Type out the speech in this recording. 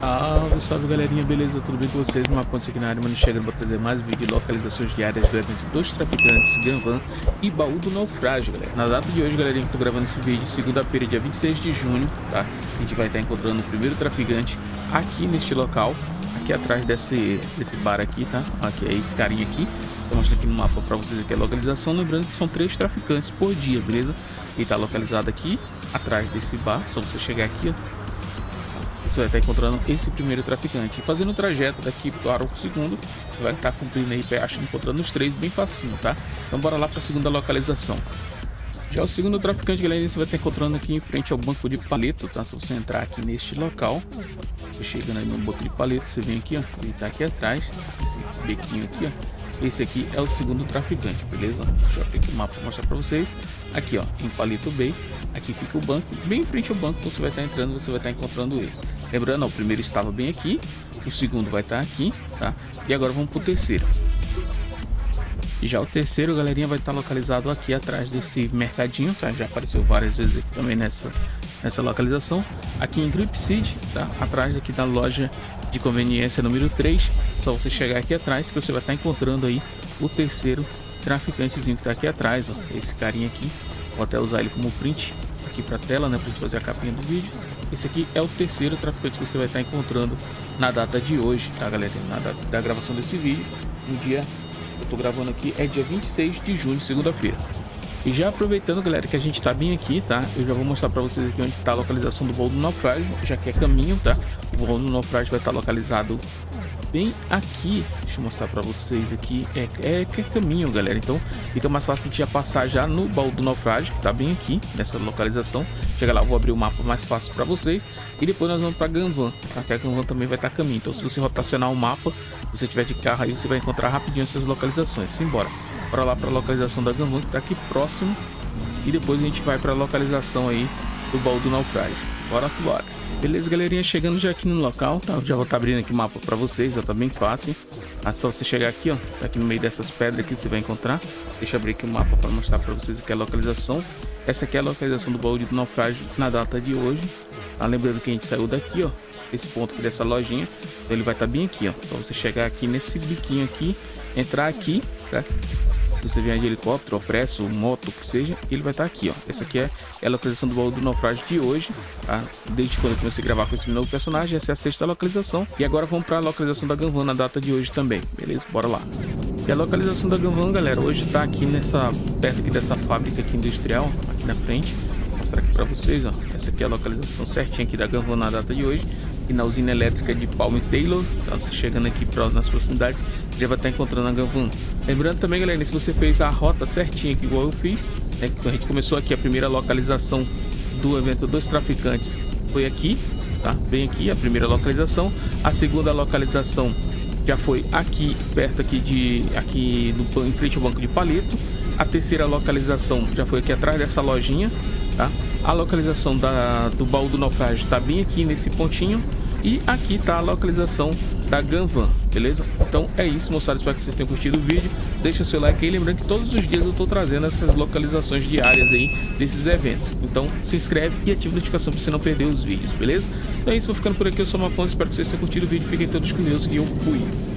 Salve, salve galerinha, beleza? Tudo bem com vocês? Maponte aqui na área, mano, chegando para trazer mais vídeo de localizações diárias do evento dos traficantes, Ganvan e baú do naufrágio, galera. Na data de hoje, galerinha, que eu tô gravando esse vídeo, segunda-feira, dia 26 de junho, tá? A gente vai estar encontrando o primeiro traficante aqui neste local, aqui atrás desse bar aqui, tá? Aqui é esse carinha aqui. Tô mostrando aqui no mapa para vocês aqui a localização, lembrando que são 3 traficantes por dia, beleza? Ele tá localizado aqui atrás desse bar, só você chegar aqui, ó. Você vai estar encontrando esse primeiro traficante. E fazendo o trajeto daqui para o segundo, você vai estar cumprindo aí, encontrando os 3 bem facinho, tá? Então bora lá para a segunda localização. Já o segundo traficante, galera, você vai estar encontrando aqui em frente ao banco de paleto, tá? Se você entrar aqui neste local, você chegando aí no banco de paleto, você vem aqui, ó, ele tá aqui atrás, esse bequinho aqui, ó. Esse aqui é o segundo traficante, beleza? Deixa eu abrir aqui o mapa para mostrar para vocês. Aqui, ó, em Palito Bay, aqui fica o banco, bem em frente ao banco você vai estar entrando, você vai estar encontrando ele. Lembrando, ó, o primeiro estava bem aqui, o segundo vai estar aqui, tá? E agora vamos pro terceiro. E já o terceiro, galerinha, vai estar localizado aqui atrás desse mercadinho, tá? Já apareceu várias vezes aqui também nessa localização. Aqui em Gripseed, tá? Atrás aqui da loja de conveniência número 3. Só você chegar aqui atrás que você vai estar encontrando aí o terceiro traficantezinho que tá aqui atrás, ó. Esse carinha aqui. Vou até usar ele como print aqui pra tela, né? Pra gente fazer a capinha do vídeo. Esse aqui é o terceiro traficante que você vai estar encontrando na data de hoje, tá, galera? Na data da gravação desse vídeo, no dia... eu tô gravando aqui, é dia 26 de junho, segunda-feira. E já aproveitando, galera, que a gente tá bem aqui, tá? Eu já vou mostrar pra vocês aqui onde tá a localização do baú do naufrágio, já que é caminho, tá? O baú do naufrágio vai estar localizado bem aqui. Deixa eu mostrar pra vocês aqui. É caminho, galera. Então fica mais fácil de já passar já no baú do naufrágio, que tá bem aqui, nessa localização. Chega lá, eu vou abrir o mapa mais fácil pra vocês. E depois nós vamos pra Ganvan, tá? Que a Ganvan também vai estar caminho. Então se você rotacionar o mapa, se você tiver de carro aí, você vai encontrar rapidinho essas localizações. Simbora. Bora lá pra localização da Ganvan, que tá aqui próximo. E depois a gente vai pra localização aí do baú do naufrágio. Bora que bora. Beleza, galerinha, chegando já aqui no local, tá? Eu já vou estar abrindo aqui o mapa para vocês, ó, tá bem fácil. É só você chegar aqui, ó, tá aqui no meio dessas pedras aqui, você vai encontrar. Deixa eu abrir aqui o mapa para mostrar para vocês aqui a localização. Essa aqui é a localização do baú do naufrágio na data de hoje. Tá? Lembrando que a gente saiu daqui, ó, esse ponto aqui dessa lojinha. Então ele vai estar bem aqui, ó. Só você chegar aqui nesse biquinho aqui, entrar aqui, tá? Se você vier de helicóptero, ou presso, moto, o que seja, ele vai estar aqui, ó. Essa aqui é a localização do baú do naufrágio de hoje, tá? Desde quando eu comecei a gravar com esse novo personagem, essa é a 6ª localização. E agora vamos para a localização da Ganvan na data de hoje também, beleza? Bora lá. E a localização da Ganvan, galera, hoje tá aqui perto aqui dessa fábrica aqui industrial, aqui na frente. Vou mostrar aqui para vocês, ó. Essa aqui é a localização certinha aqui da Ganvan na data de hoje. E na usina elétrica de Palm Taylor, tá? Você chegando aqui nas proximidades, já vai estar encontrando a Ganvan. Lembrando também, galera, se você fez a rota certinha aqui igual eu fiz, né, que a gente começou aqui, a primeira localização do evento dos traficantes foi aqui, tá? Bem aqui, a primeira localização. A segunda localização já foi aqui, perto aqui em frente ao banco de palito. A terceira localização já foi aqui atrás dessa lojinha, tá? A localização do baú do naufrágio está bem aqui nesse pontinho. E aqui tá a localização da Ganvan, beleza? Então é isso, moçada, espero que vocês tenham curtido o vídeo. Deixa seu like aí, lembrando que todos os dias eu tô trazendo essas localizações diárias aí desses eventos. Então se inscreve e ativa a notificação para você não perder os vídeos, beleza? Então é isso, vou ficando por aqui, eu sou o Maponte, espero que vocês tenham curtido o vídeo. Fiquem todos com Deus e eu fui!